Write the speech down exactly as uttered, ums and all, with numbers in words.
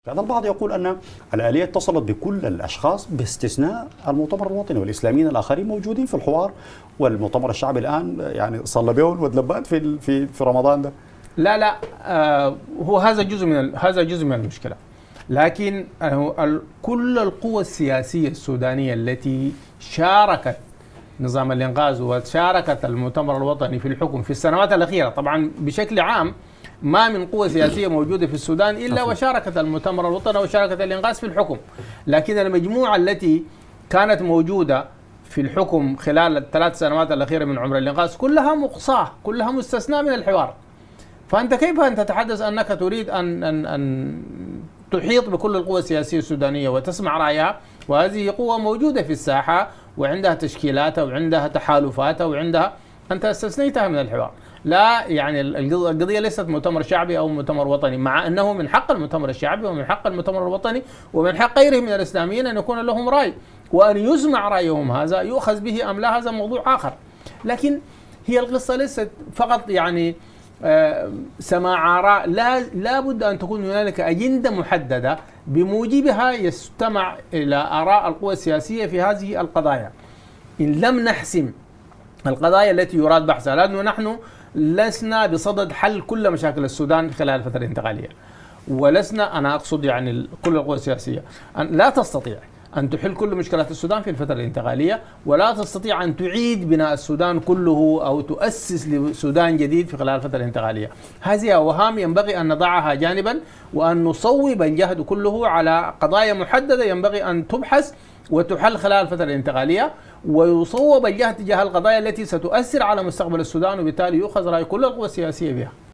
كان البعض يقول أن الآلية اتصلت بكل الأشخاص باستثناء المؤتمر الوطني والإسلاميين الآخرين موجودين في الحوار، والمؤتمر الشعبي الآن يعني صلى بهم ودلبات في في في رمضان ده. لا لا آه هو هذا جزء من هذا جزء من المشكلة، لكن آه كل القوى السياسية السودانية التي شاركت نظام الإنقاذ وشاركت المؤتمر الوطني في الحكم في السنوات الأخيرة، طبعا بشكل عام ما من قوة سياسية موجودة في السودان إلا وشاركت المؤتمر الوطني وشاركت الإنقاذ في الحكم، لكن المجموعة التي كانت موجودة في الحكم خلال الثلاث سنوات الأخيرة من عمر الإنقاذ كلها مقصاة، كلها مستثناة من الحوار. فأنت كيف أن تتحدث أنك تريد أن أن أن تحيط بكل القوى السياسية السودانية وتسمع رأيها، وهذه قوة موجودة في الساحة وعندها تشكيلاتها وعندها تحالفاتها وعندها، أنت استثنيتها من الحوار. لا يعني القضية ليست مؤتمر شعبي أو مؤتمر وطني، مع أنه من حق المؤتمر الشعبي ومن حق المؤتمر الوطني ومن حق غيرهم من الإسلاميين أن يكون لهم رأي وأن يسمع رأيهم، هذا يؤخذ به أم لا هذا موضوع آخر. لكن هي القصة ليست فقط يعني آه سماع آراء، لا لابد أن تكون هنالك أجندة محددة بموجبها يستمع إلى آراء القوى السياسية في هذه القضايا. إن لم نحسم القضايا التي يراد بحثها، لأنه نحن لسنا بصدد حل كل مشاكل السودان خلال الفترة الانتقالية، ولسنا أنا أقصد يعني كل القوى السياسية أن لا تستطيع أن تحل كل مشكلات السودان في الفترة الانتقالية، ولا تستطيع أن تعيد بناء السودان كله أو تؤسس لسودان جديد في خلال الفترة الانتقالية. هذه أوهام ينبغي أن نضعها جانبا وأن نصوب الجهد كله على قضايا محددة ينبغي أن تبحث وتحل خلال الفترة الانتقالية، ويصوب الجهد تجاه القضايا التي ستؤثر على مستقبل السودان، وبالتالي يؤخذ رأي كل القوى السياسية بها.